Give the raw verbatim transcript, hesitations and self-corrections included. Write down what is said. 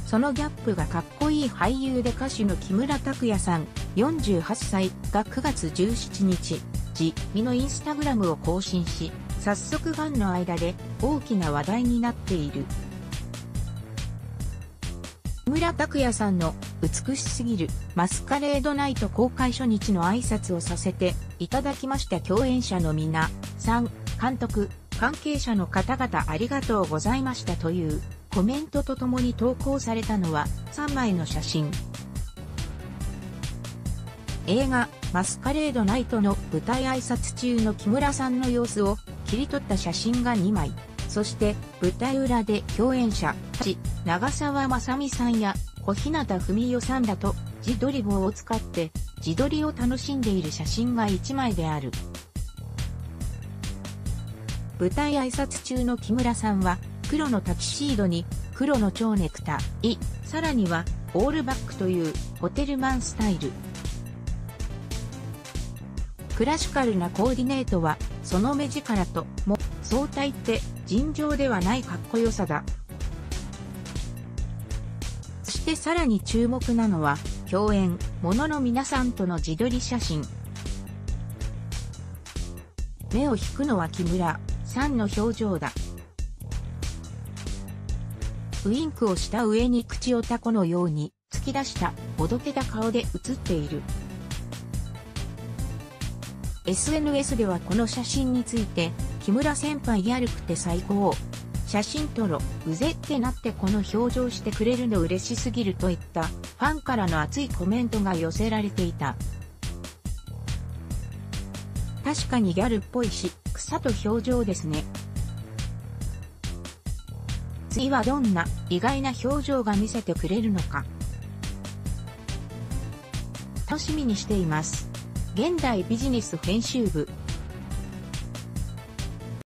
そのギャップがかっこいい俳優で歌手の木村拓哉さん、よんじゅうはっさいがくがつじゅうしちにち、自身のインスタグラムを更新し、早速ファンの間で大きな話題になっている。木村拓哉さんの美しすぎるマスカレードナイト公開初日の挨拶をさせていただきました。共演者の皆さん、監督、関係者の方々ありがとうございましたというコメントとともに投稿されたのはさんまいの写真。映画マスカレードナイトの舞台挨拶中の木村さんの様子を切り取った写真がにまい。そして舞台裏で共演者たち長澤まさみさんや小日向文世さんらと自撮り棒を使って自撮りを楽しんでいる写真がいちまいである。舞台挨拶中の木村さんは黒のタキシードに黒の蝶ネクタイ、さらにはオールバックというホテルマンスタイル。クラシカルなコーディネートはその目力とも相対って尋常ではないかっこよさだ。そしてさらに注目なのは共演者の皆さんとの自撮り写真。目を引くのは木村さんの表情だ。ウインクをした上に口をタコのように突き出したおどけた顔で写っている。エスエヌエス ではこの写真について、木村先輩ギャルくて最高。写真撮ろ、うぜってなってこの表情してくれるの嬉しすぎるといったファンからの熱いコメントが寄せられていた。確かにギャルっぽいし、草と表情ですね。次はどんな意外な表情が見せてくれるのか。楽しみにしています。現代ビジネス編集部